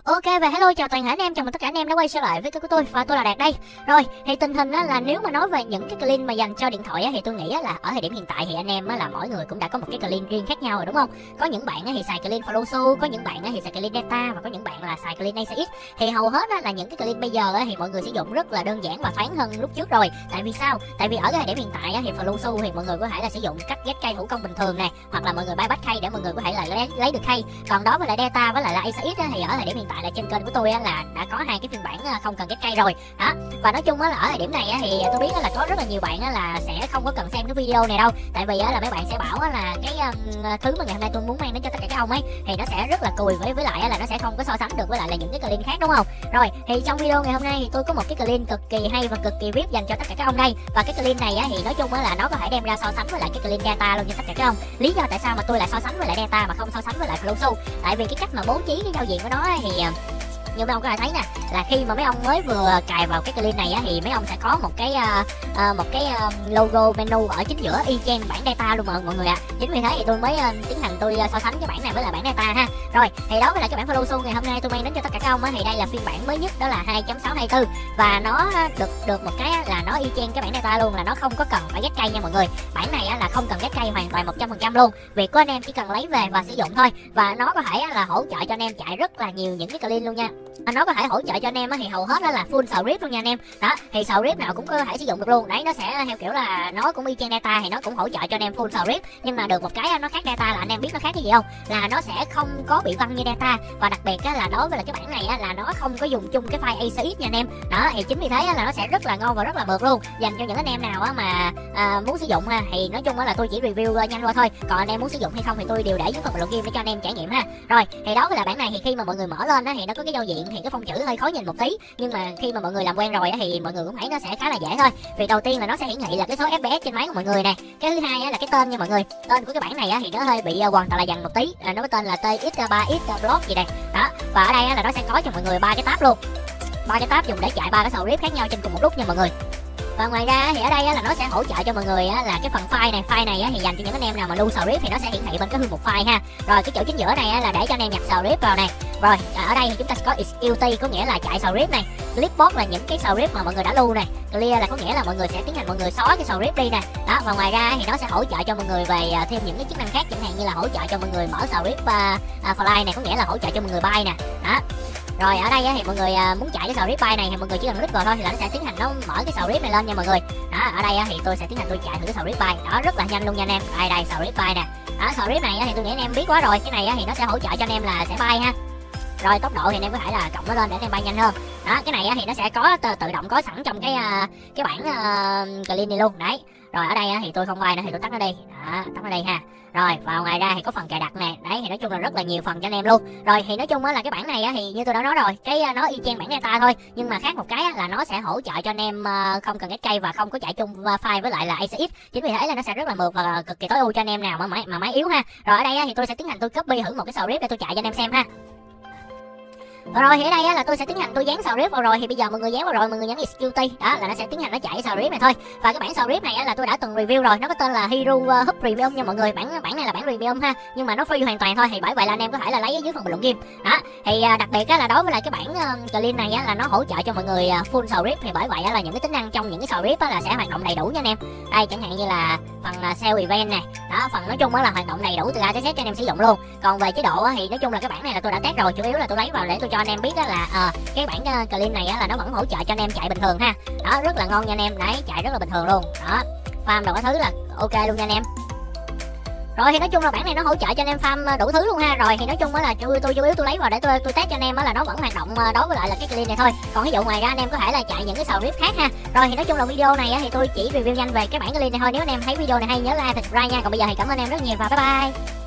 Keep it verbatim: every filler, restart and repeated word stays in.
Ok và hello chào toàn thể anh em, chào mừng tất cả anh em đã quay trở lại với kênh của tôi và tôi là Đạt đây. Rồi thì tình hình á, là nếu mà nói về những cái clean mà dành cho điện thoại á, thì tôi nghĩ á, là ở thời điểm hiện tại thì anh em á, là mỗi người cũng đã có một cái clean riêng khác nhau rồi đúng không? Có những bạn á, thì xài clean Flowsu, có những bạn á, thì xài clean Data và có những bạn là xài clean a xê ích. Thì hầu hết á, là những cái clean bây giờ á, thì mọi người sử dụng rất là đơn giản và thoáng hơn lúc trước rồi. Tại vì sao? Tại vì ở cái thời điểm hiện tại á, thì Flowsu thì mọi người có thể là sử dụng cách ghét cây thủ công bình thường nè, hoặc là mọi người bypass cây để mọi người có thể là lấy, lấy được cây. Còn đó với lại Data với lại là a xê ích á, thì ở thời điểm hiện tại là trên kênh của tôi á, là đã có hai cái phiên bản không cần ghép cây rồi đó. Và nói chung á, là ở thời điểm này á, thì tôi biết á, là có rất là nhiều bạn á, là sẽ không có cần xem cái video này đâu, tại vì á, là mấy bạn sẽ bảo á, là cái um, thứ mà ngày hôm nay tôi muốn mang đến cho tất cả các ông ấy thì nó sẽ rất là cùi, với với lại á, là nó sẽ không có so sánh được với lại là những cái clean khác đúng không? Rồi thì trong video ngày hôm nay thì tôi có một cái clean cực kỳ hay và cực kỳ vip dành cho tất cả các ông đây. Và cái clean này á, thì nói chung á, là nó có thể đem ra so sánh với lại cái clean Data luôn cho tất cả các ông. Lý do tại sao mà tôi lại so sánh với lại Data mà không so sánh với lại Flowsu? Tại vì cái cách mà bố trí cái giao diện của nó ấy, thì như mấy ông có thể thấy nè, là khi mà mấy ông mới vừa cài vào cái clean này á, thì mấy ông sẽ có một cái uh, uh, một cái uh, logo menu ở chính giữa y chang bản Data luôn mọi, mọi người ạ. À. Chính vì thế thì tôi mới uh, tiến hành tôi uh, so sánh cái bản này với lại bản Data ha. Rồi thì đó với lại cái bản Flowsu ngày hôm nay tôi mang đến cho tất cả các ông á, thì đây là phiên bản mới nhất, đó là hai chấm sáu hai tư và nó được được một cái là nó y chang cái bản Data luôn, là nó không có cần phải ghép cây nha mọi người. Bản này á, là không cần ghép cây hoàn toàn một trăm phần trăm luôn. Việc của anh em chỉ cần lấy về và sử dụng thôi, và nó có thể là hỗ trợ cho anh em chạy rất là nhiều những cái clean luôn nha. Nó có thể hỗ trợ cho anh em á, thì hầu hết đó là full script luôn nha anh em. Đó thì script nào cũng có thể sử dụng được luôn. Đấy, nó sẽ theo kiểu là nó cũng y chang Data, thì nó cũng hỗ trợ cho anh em full script, nhưng mà được một cái nó khác Data là anh em biết nó khác cái gì không? Là nó sẽ không có bị văng như Data, và đặc biệt á, là đối với là cái bản này á, là nó không có dùng chung cái file a xê ích nha anh em. Đó thì chính vì thế á, là nó sẽ rất là ngon và rất là mượt luôn, dành cho những anh em nào á, mà à, muốn sử dụng ha. Thì nói chung á, là tôi chỉ review nhanh qua thôi, còn anh em muốn sử dụng hay không thì tôi đều để dưới phần bình luận game để cho anh em trải nghiệm ha. Rồi thì đó với là bản này thì khi mà mọi người mở lên á, thì nó có cái giao diện thì cái phông chữ hơi khó nhìn một tí, nhưng mà khi mà mọi người làm quen rồi á, thì mọi người cũng thấy nó sẽ khá là dễ thôi. Vì đầu tiên là nó sẽ hiển thị là cái số ép pê ét trên máy của mọi người nè. Cái thứ hai á, là cái tên nha mọi người. Tên của cái bản này á, thì nó hơi bị uh, hoàn toàn là dằn một tí, à, nó có tên là tê ích ba ích block gì đây đó. Và ở đây á, là nó sẽ có cho mọi người ba cái tab luôn, ba cái tab dùng để chạy ba cái script khác nhau trên cùng một lúc nha mọi người. Và ngoài ra thì ở đây là nó sẽ hỗ trợ cho mọi người là cái phần file này, file này thì dành cho những anh em nào mà lưu script thì nó sẽ hiển thị bên cái thư mục file ha. Rồi cái chỗ chính giữa này là để cho anh em nhập script vào này. Rồi ở đây thì chúng ta sẽ có execute, có nghĩa là chạy script này, clipboard là những cái script mà mọi người đã lưu này, clear là có nghĩa là mọi người sẽ tiến hành mọi người xóa cái script đi nè. Đó, và ngoài ra thì nó sẽ hỗ trợ cho mọi người về thêm những cái chức năng khác, chẳng hạn như là hỗ trợ cho mọi người mở script uh, uh, file này, có nghĩa là hỗ trợ cho mọi người bay nè. Đó. Rồi ở đây thì mọi người muốn chạy cái script bay này thì mọi người chỉ cần click vào thôi thì là nó sẽ tiến hành nó mở cái script này lên nha mọi người. Đó, ở đây thì tôi sẽ tiến hành tôi chạy thử cái script bay. Đó, rất là nhanh luôn nha anh em. Đây đây script bay nè. Đó, script này thì tôi nghĩ anh em biết quá rồi. Cái này thì nó sẽ hỗ trợ cho anh em là sẽ bay ha. Rồi tốc độ thì anh em có thể là cộng nó lên để anh em bay nhanh hơn. Đó, cái này thì nó sẽ có tự, tự động có sẵn trong cái cái bản uh, clean này luôn. Đấy. Rồi ở đây thì tôi không bay nữa thì tôi tắt nó đi. Đó, tắt nó đi ha. Rồi và ngoài ra thì có phần cài đặt nè. Đấy thì nói chung là rất là nhiều phần cho anh em luôn. Rồi thì nói chung là cái bản này thì như tôi đã nói rồi, cái nó y chang bản Data thôi, nhưng mà khác một cái là nó sẽ hỗ trợ cho anh em không cần ghép cây và không có chạy chung file với lại là a xê ích. Chính vì thế là nó sẽ rất là mượt và cực kỳ tối ưu cho anh em nào mà máy mà máy yếu ha. Rồi ở đây thì tôi sẽ tiến hành tôi copy thử một cái script để tôi chạy cho anh em xem ha. Rồi thì ở đây á, là tôi sẽ tiến hành tôi dán script vào rồi, thì bây giờ mọi người dán vào rồi mọi người nhấn execute, đó là nó sẽ tiến hành nó chạy cái script này thôi. Và cái bản script này á, là tôi đã từng review rồi, nó có tên là Hero uh, Hub Premium nha mọi người. Bản bản này là bản Premium ha, nhưng mà nó free hoàn toàn thôi, thì bởi vậy là anh em có thể là lấy ở dưới phần bình luận game. Đó thì uh, đặc biệt á, là đối với lại cái bản uh, clean này á, là nó hỗ trợ cho mọi người uh, full script, thì bởi vậy á, là những cái tính năng trong những cái script á, là sẽ hoạt động đầy đủ nha anh em. Đây chẳng hạn như là phần uh, sale event này, đó phần nói chung á, là hoạt động đầy đủ từ A tới Z cho anh em sử dụng luôn. Còn về chế độ á, thì nói chung là cái bản này là tôi đã test rồi, chủ yếu là tôi lấy vào để tôi cho anh em biết á, là À, cái bản uh, clean này á, là nó vẫn hỗ trợ cho anh em chạy bình thường ha. Đó, rất là ngon nha anh em. Đấy, chạy rất là bình thường luôn. Đó, farm đồ cái thứ là ok luôn nha anh em. Rồi thì nói chung là bản này nó hỗ trợ cho anh em farm đủ thứ luôn ha. Rồi thì nói chung á, là tôi tôi chủ yếu tôi lấy vào để tôi tôi test cho anh em á, là nó vẫn hoạt động đối với lại là cái clean này thôi. Còn ví dụ ngoài ra anh em có thể là chạy những cái script khác ha. Rồi thì nói chung là video này á, thì tôi chỉ review nhanh về cái bản clean này thôi. Nếu anh em thấy video này hay nhớ like và subscribe nha. Còn bây giờ thì cảm ơn anh em rất nhiều và bye bye.